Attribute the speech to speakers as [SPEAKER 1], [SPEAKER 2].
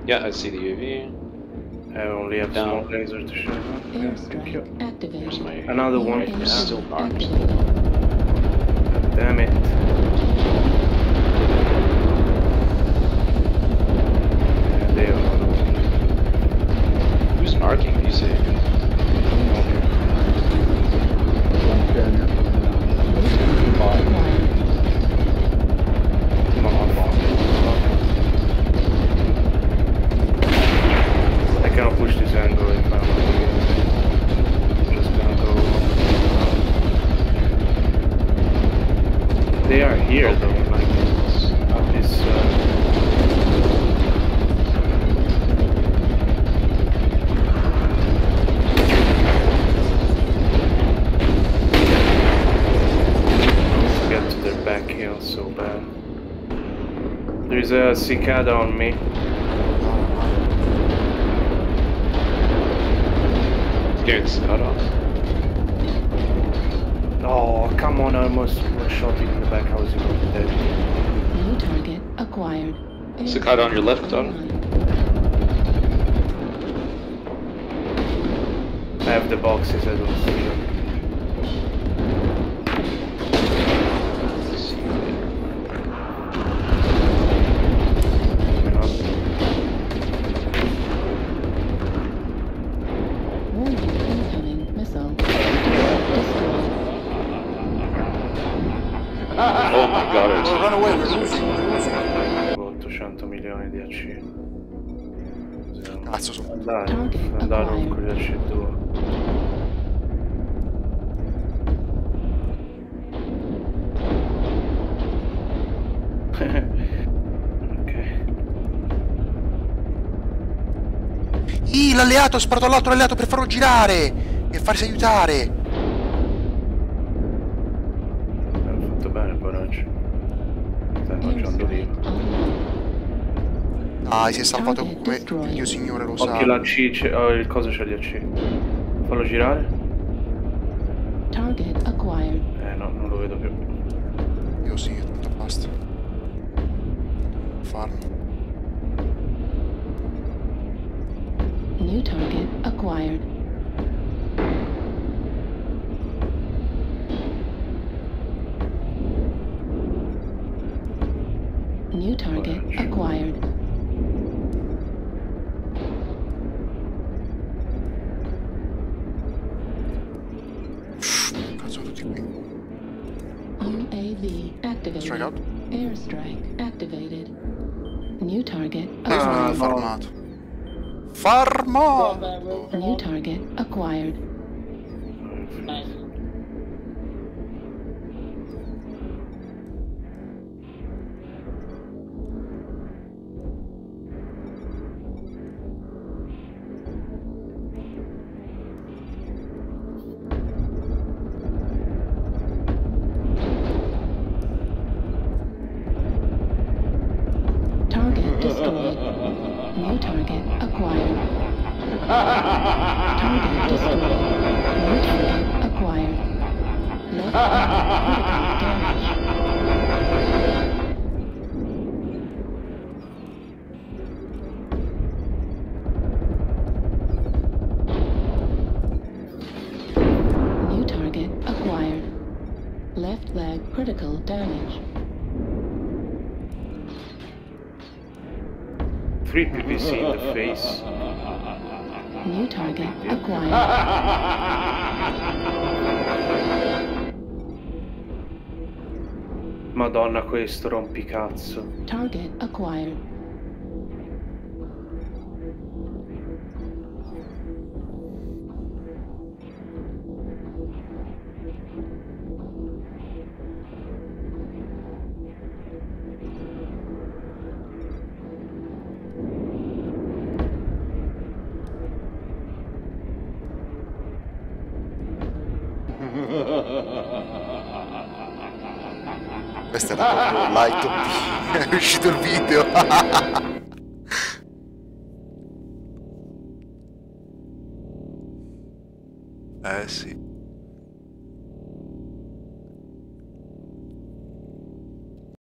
[SPEAKER 1] Yeah, I see the UAV.
[SPEAKER 2] I only have
[SPEAKER 1] Down.
[SPEAKER 2] small laser to shoot. Okay, thank you.
[SPEAKER 1] Where's my...
[SPEAKER 2] Another one.
[SPEAKER 1] I'm still armed.
[SPEAKER 2] Damn it. Yeah, they are.
[SPEAKER 1] Who's marking these areas?
[SPEAKER 2] Come on, I cannot push this angle if I'm just gonna go. They are here though, like at this. Get to their back hill so bad. There's a cicada on me.
[SPEAKER 1] It's cut off.
[SPEAKER 2] Oh, come on, I almost shot him in the back. How is he going to be dead?
[SPEAKER 3] New target acquired.
[SPEAKER 1] Cicada on your left, Don.
[SPEAKER 2] I have the boxes, I don't see them.
[SPEAKER 1] Oh my god, it's...
[SPEAKER 4] Run away, we're losing.
[SPEAKER 2] 800 milioni di AC.
[SPEAKER 4] Cazzo, sono...
[SPEAKER 2] Andare con gli AC2.
[SPEAKER 4] L'alleato ha sparato all'altro alleato per farlo girare e farsi aiutare.
[SPEAKER 2] Hanno fatto bene poi oggi. Stai mangiando vivo.
[SPEAKER 4] Dai, si è salvato come Dio Signore lo sa.
[SPEAKER 2] Occhio la C, oh, il coso c'è di AC. Fallo girare.
[SPEAKER 3] Target acquired.
[SPEAKER 2] No, non lo vedo più.
[SPEAKER 4] Io sì, tanto basta. Farlo.
[SPEAKER 3] New target acquired. New target acquired.
[SPEAKER 4] Cazzo, tutti qui.
[SPEAKER 3] UAV activated.
[SPEAKER 4] Strike out.
[SPEAKER 3] Airstrike activated. New target
[SPEAKER 4] Ah,
[SPEAKER 3] acquired.
[SPEAKER 4] farmato. Farmato!
[SPEAKER 3] New target acquired. Target destroyed. New target acquired. Target destroyed. New target acquired. Left critical damage. New target acquired. Left leg critical damage.
[SPEAKER 2] 3 PVC in the face.
[SPEAKER 3] New target acquired.
[SPEAKER 2] Madonna, questo rompicazzo.
[SPEAKER 3] Target acquired.
[SPEAKER 4] Questo è proprio light è uscito il video. Eh sì.